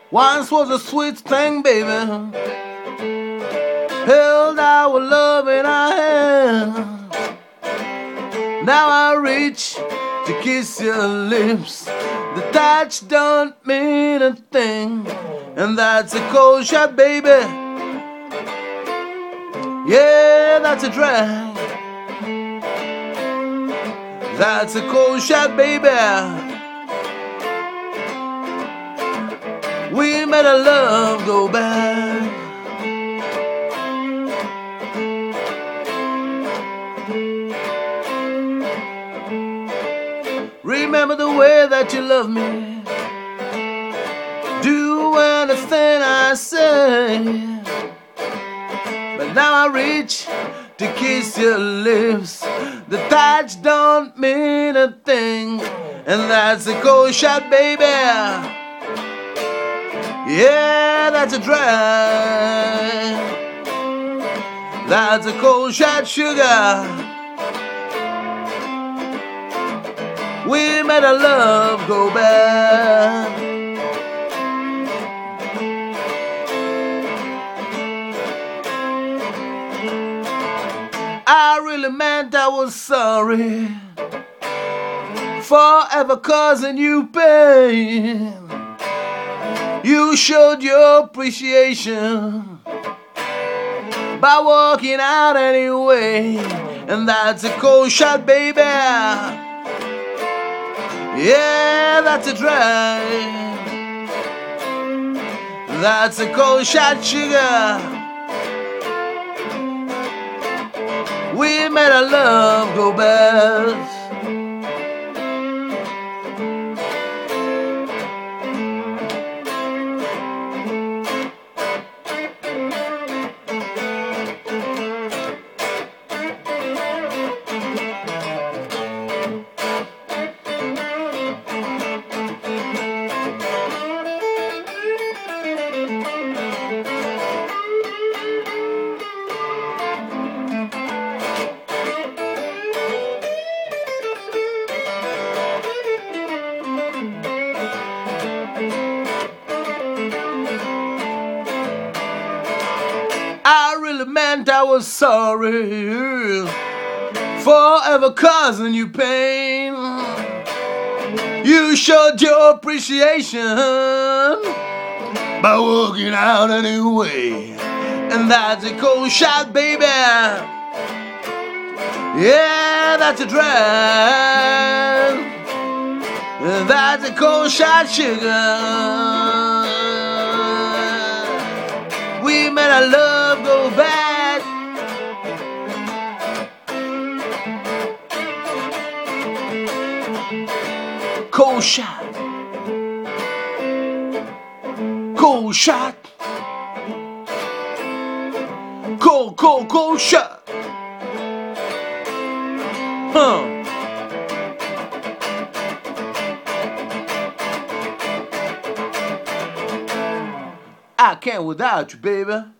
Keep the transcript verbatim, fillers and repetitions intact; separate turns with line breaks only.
Once was a sweet thing, baby. Held our love in our hands. Now I reach to kiss your lips. The touch don't mean a thing, and that's a cold shot, baby. Yeah, that's a drag. That's a cold shot, baby. We made our love go back. Remember the way that you love me. Do anything I say. But now I reach to kiss your lips. The touch don't mean a thing, and that's a cold shot, baby. Yeah, that's a drag. That's a cold shot, sugar. We made our love go back. I really meant I was sorry for ever causing you pain. You showed your appreciation by walking out anyway, and that's a cold shot, baby. Yeah, that's a drag. That's a cold shot, sugar. We made our love go best. I really meant I was sorry for ever causing you pain. You showed your appreciation by walking out anyway, and that's a cold shot, baby. Yeah, that's a drag. That's a cold shot, sugar. We made our love go back. Cold shot. Cold shot. Cold, cold, cold shot. Huh. I can't without you, baby.